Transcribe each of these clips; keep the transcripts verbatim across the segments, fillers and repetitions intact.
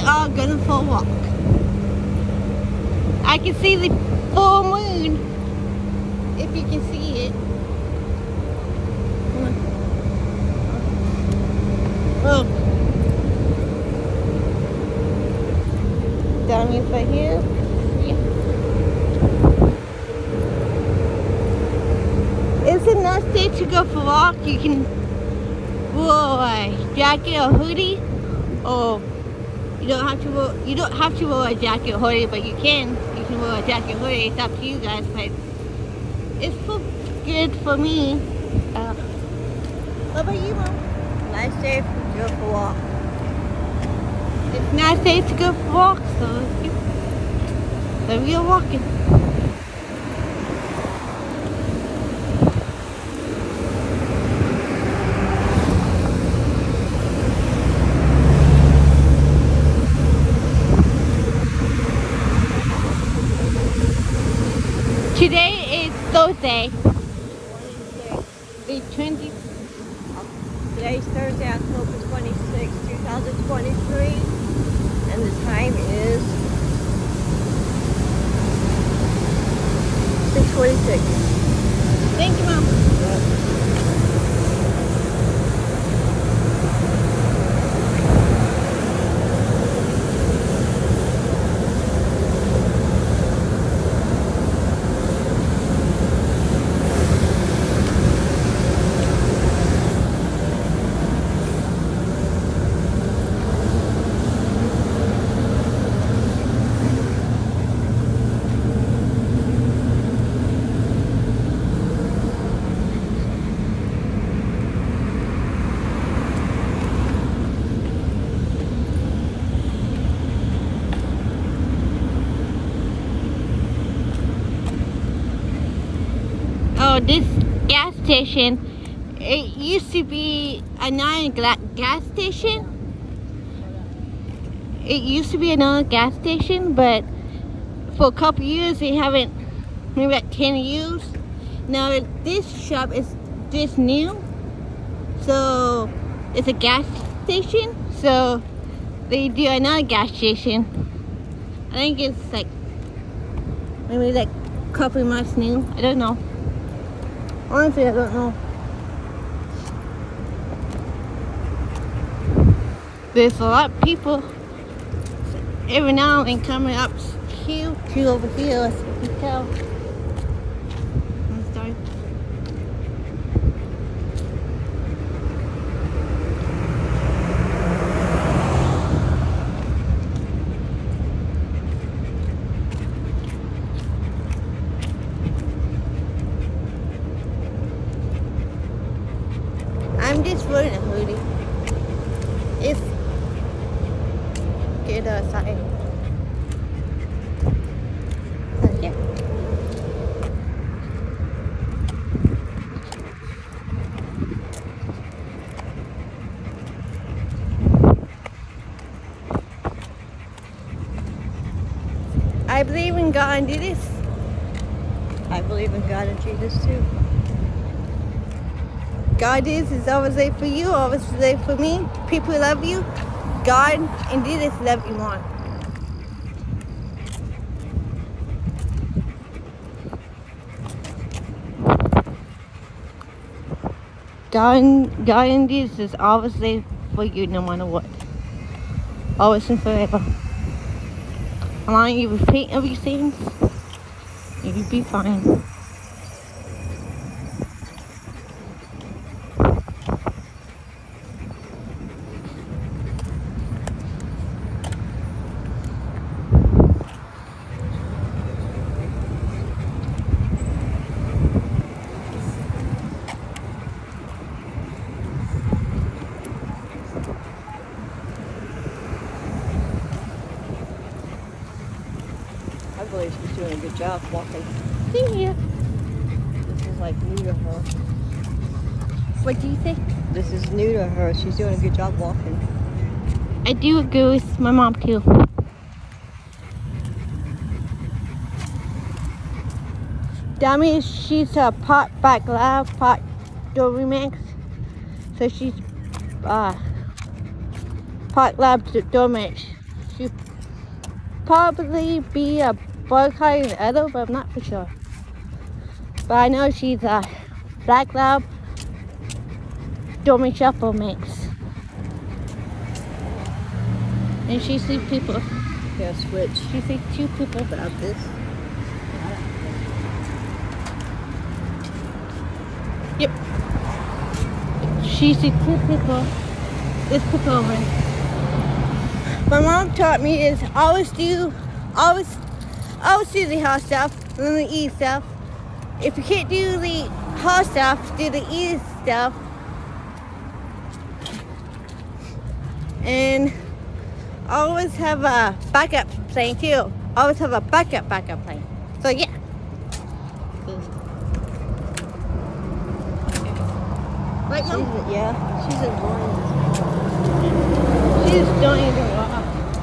are going for a walk. I can see the full moon, if you can see it. Oh. Down here for here. Yeah. It's a nice day to go for a walk. You can wear a jacket or hoodie, or you don't have to wear, you don't have to wear a jacket or hoodie, but you can. You can wear a jacket or hoodie. It's up to you guys, but it's for, good for me. Uh, what about you, Mom? Nice day to go for a walk. It's a nice day to go for a walk, so so we are walking. Today is Thursday. The twentieth. Today's Thursday, October twenty-sixth, two thousand twenty-three, and the time is six forty-six. Thank you, Mom. Oh, this gas station, it used to be another gas station. It used to be another gas station, but for a couple years they haven't, maybe like ten years. Now this shop is just new, so it's a gas station, so they do another gas station. I think it's like, maybe like a couple months new, I don't know. Honestly, I don't know. There's a lot of people every now and then coming up here to over here, as you can tell. I'm sorry. I'm just wearing a hoodie. It's good outside. So, yeah. I believe in God and Jesus. I believe in God and Jesus too. God is is always there for you, always there for me. People love you. God and Jesus love you more. God and, God and Jesus is always there for you no matter what. Always and forever. As long as you repent of your sins, you'll be fine. I believe she's doing a good job walking. Thank you. This is like new to her. What do you think? This is new to her. She's doing a good job walking. I do agree with my mom too. Dami, she's a pot back lab, pot door remix. So she's uh pot lab door mix. She'd probably be a boycotting Edo, but I'm not for sure. But I know she's a Black Lab Dormy Shuffle mix. And she sees people. Yeah, switch. She sees two people. About this. Yep. She sees two people. This people over. My mom taught me is always do, always, always do the hard stuff, then the easy stuff. If you can't do the hard stuff, do the easy stuff. And always have a backup plan too. Always have a backup backup plan. So yeah. Right, Mom? She's, yeah, she's enjoying She just don't even walk.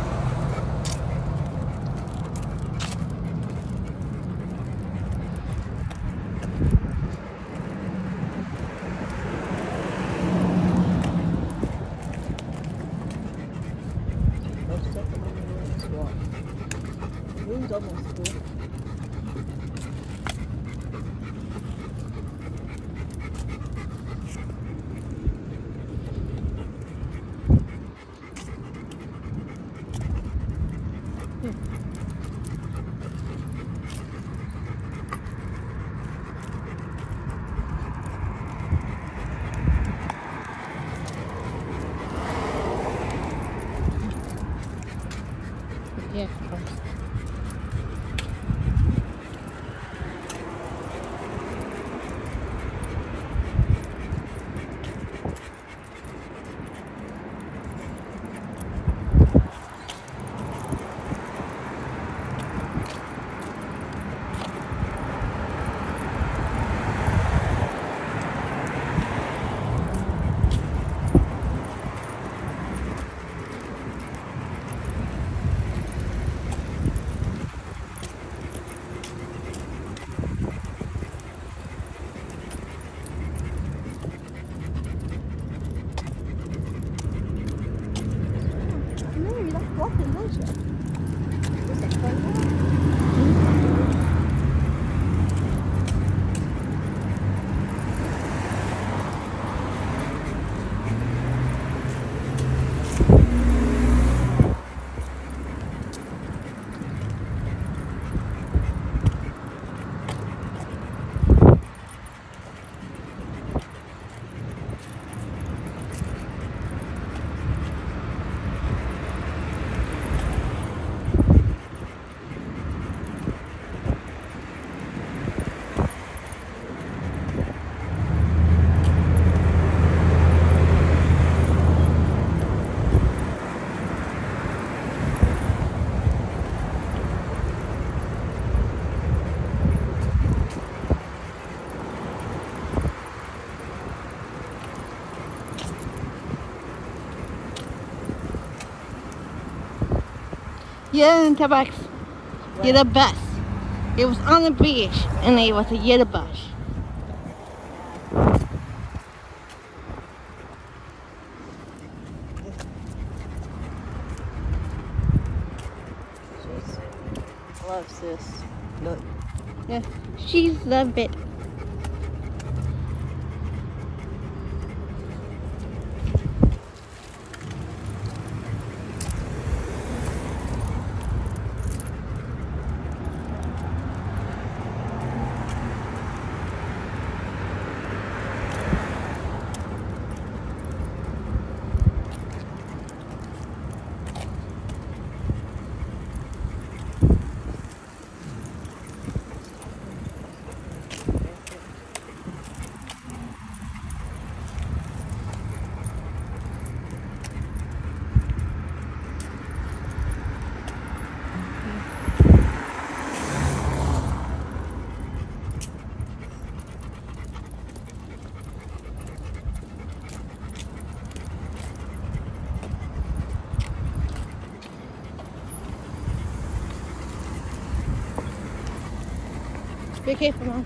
Room's almost full. Yeah, of course. Walking, don't you? Is that fun? Yeah, and Tabax. You're the best. It was on the beach and it was a yellow bush. She loves this. Look. Yeah, she's loved it. Be careful, Mom.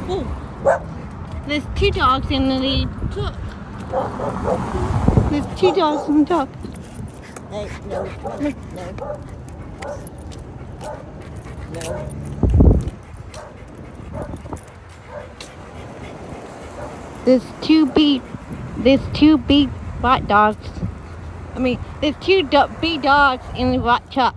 Oh, there's two dogs in the truck. There's two dogs in the truck. Hey, no, no, no. No. There's two big, there's two big white dogs. I mean, there's two do big dogs in the white truck.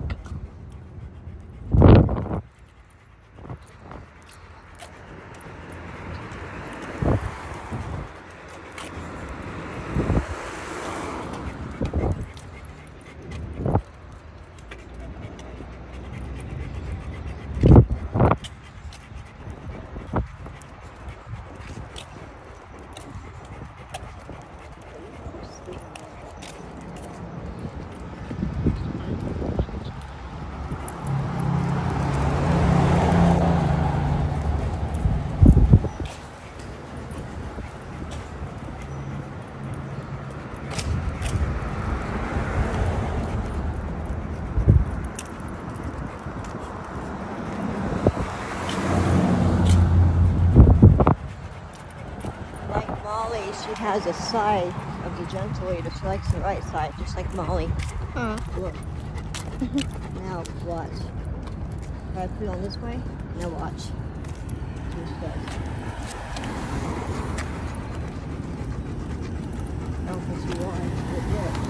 She has a side of the gentleator. She likes the right side, just like Molly. Uh. Look. Now watch. If I put it on this way, now watch. See what she does. I don't think she wants it yet.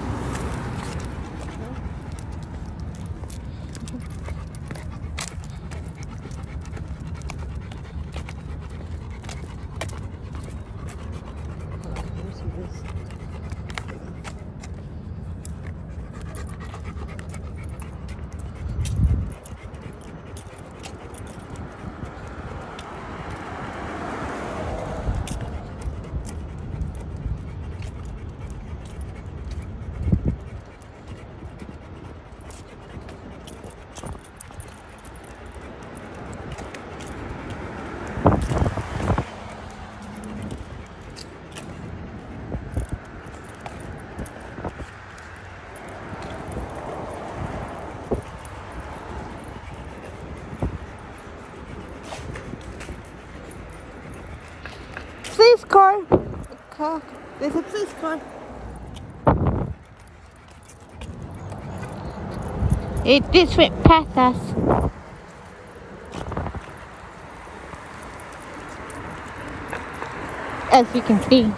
Police car. car. There's a police car. It just went past us. As you can see.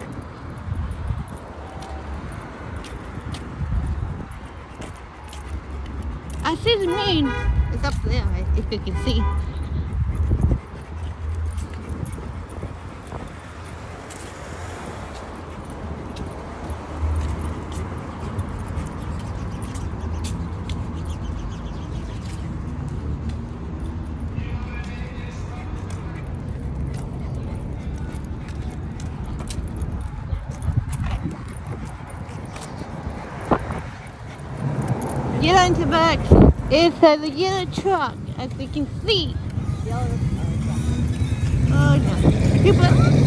I see the moon. It's up there, if you can see. Get into back. It's a yellow truck, as you can see. Yellow. Oh no. People.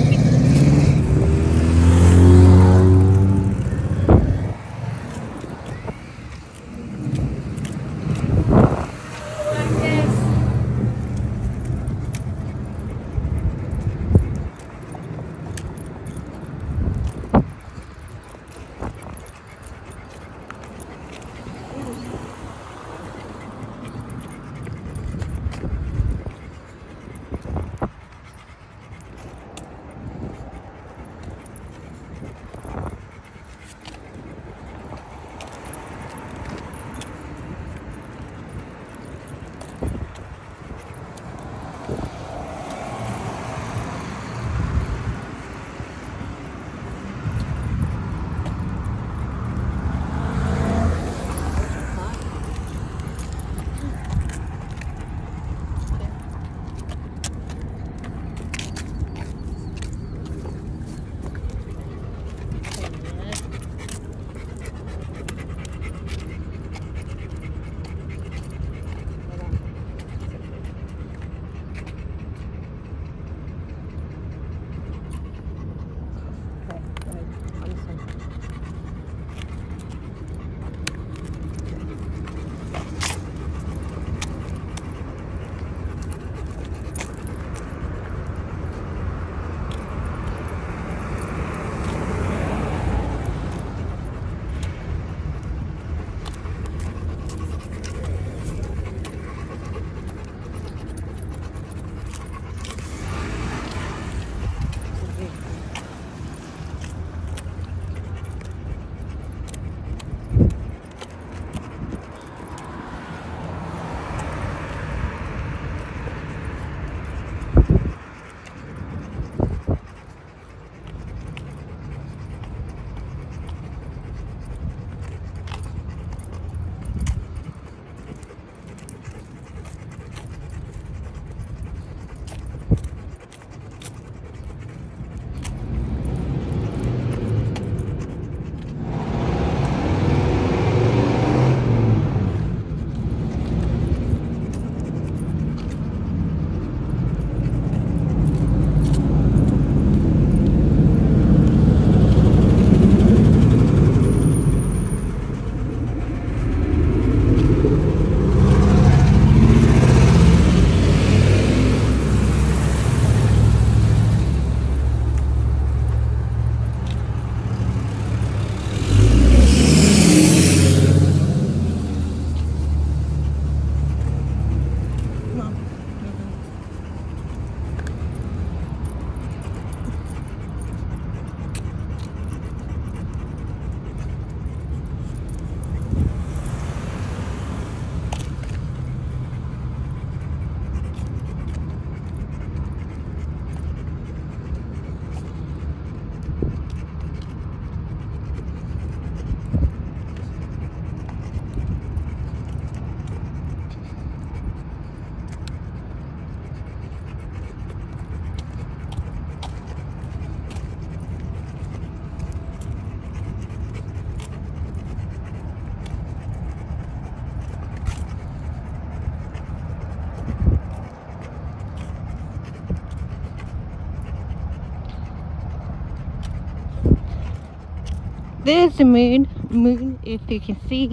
There's the moon. Moon, if you can see.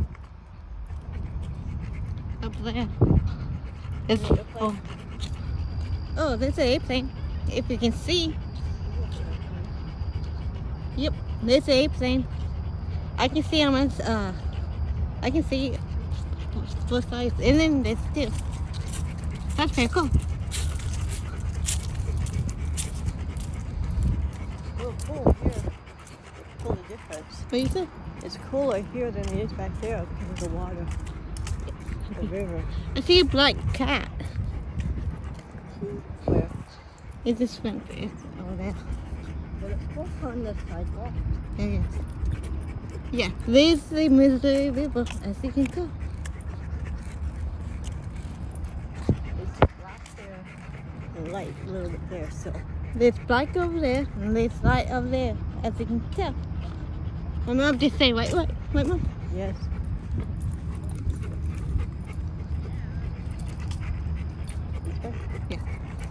Up there. It's, oh. oh, there's an airplane. If you can see. Yep, there's an airplane. I can see almost, uh, I can see both sides. And then there's two. That's pretty cool. Oh, cool here. Cool the difference. What do you say? It's cooler here than it is back there because of the water. The river. I see a black cat. Where? It just went there. Over there. But it's both on the sidewalk. Yeah, yeah. Yeah, there's the Missouri River, as you can tell. It's black there and light a little bit there, so. There's black over there, and there's light over there, as you can tell. My mom just say, wait, wait, wait, mom. Yes. Yeah.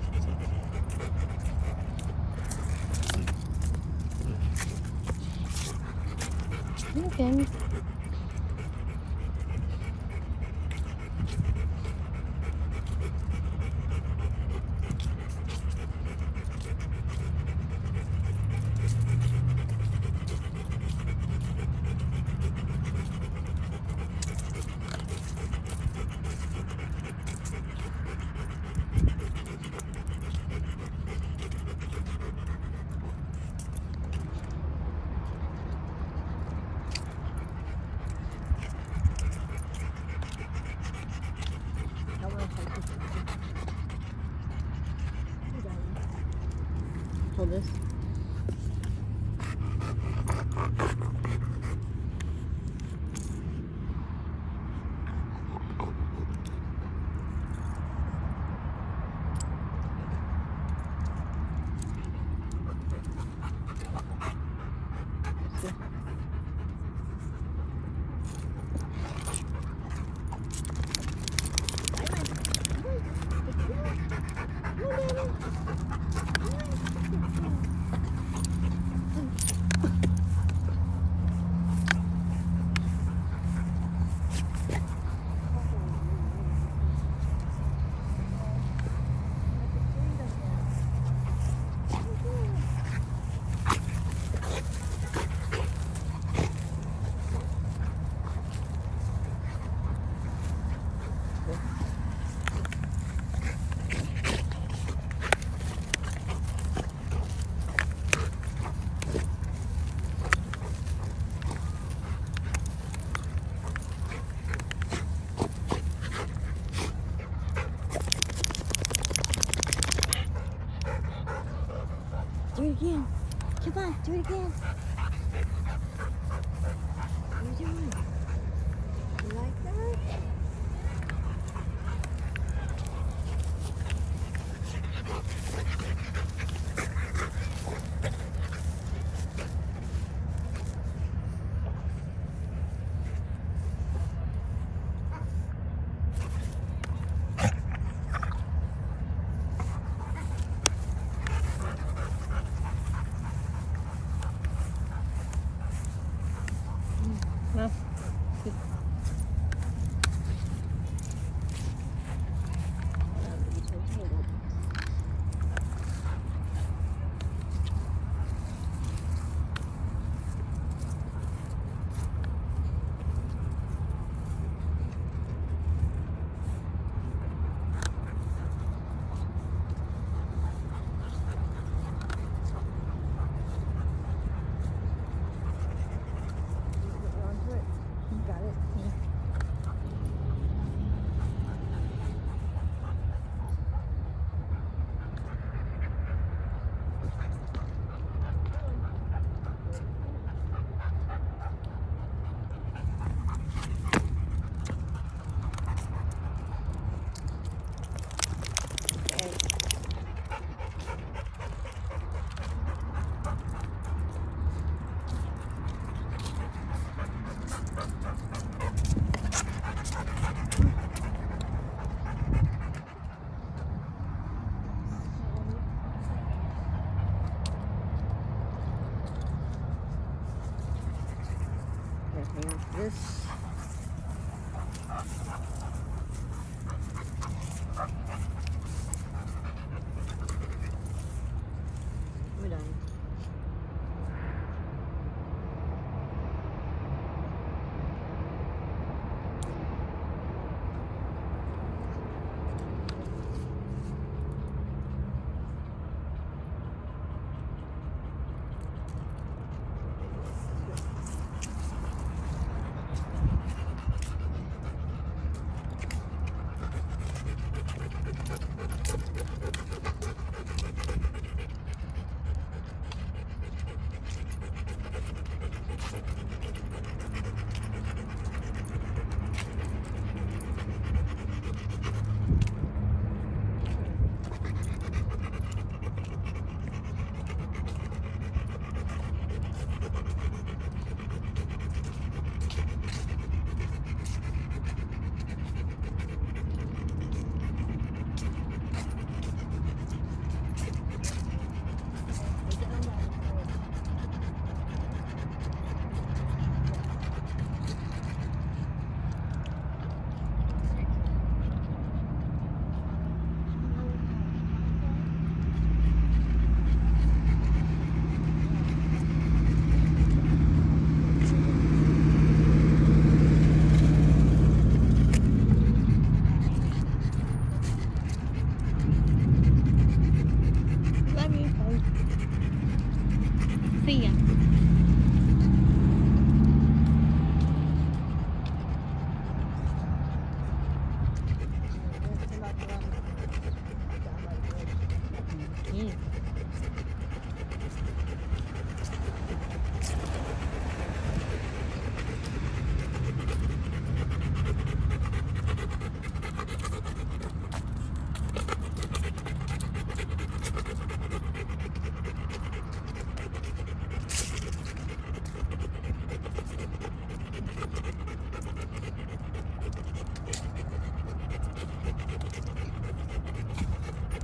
Okay. Hold this. Do it again. Come on, do it again. What are you doing? You like that? this. We're done. See ya. Yeah.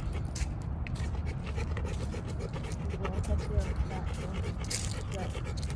Well, that's the- that one. Right.